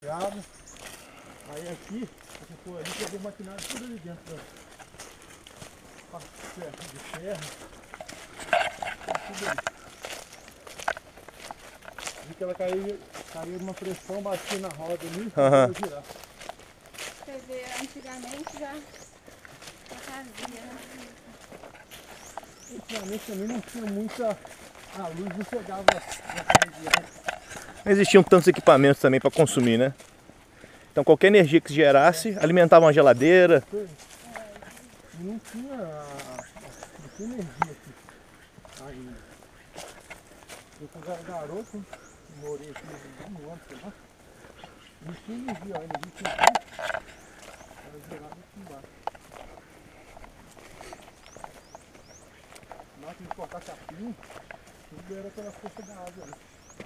fechado. Aí aqui, se for ali, pegou o maquinário tudo ali dentro. Parte de ferro. Tudo ali. Vi que ela caiu numa pressão, batia na roda ali, Aham. girar. Você vê, antigamente já fazia, né? Antigamente também não tinha muita... A luz não chegava nessa região. Não existiam tantos equipamentos também para consumir, né? Então qualquer energia que se gerasse, alimentava uma geladeira. E não tinha energia aqui ainda. Eu quando era garoto, morei aqui um ano, sei lá. Não tinha energia, a energia tinha aqui. Era gerada aqui embaixo. Máquina de cortar capim, tudo era pela força da água ali.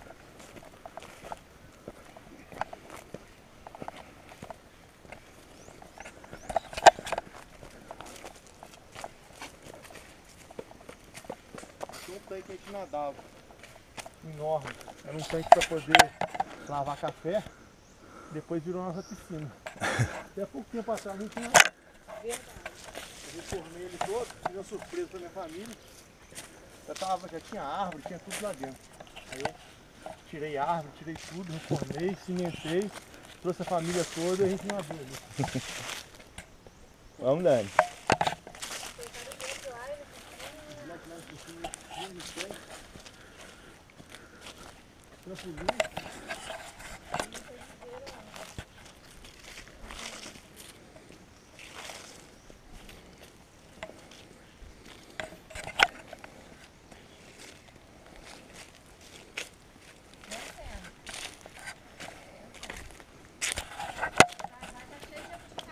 Tinha um tanque que a gente nadava, enorme. Era um tanque para poder lavar café, depois virou nossa piscina. Até pouco tempo atrás a gente tinha... Eu reformei ele todo, fiz uma surpresa para minha família. Já tinha árvore, tinha tudo lá dentro. Aí eu tirei árvore, tirei tudo, reformei, cimentei, trouxe a família toda e a gente nadou ali. Vamos, Dani. Trampolim.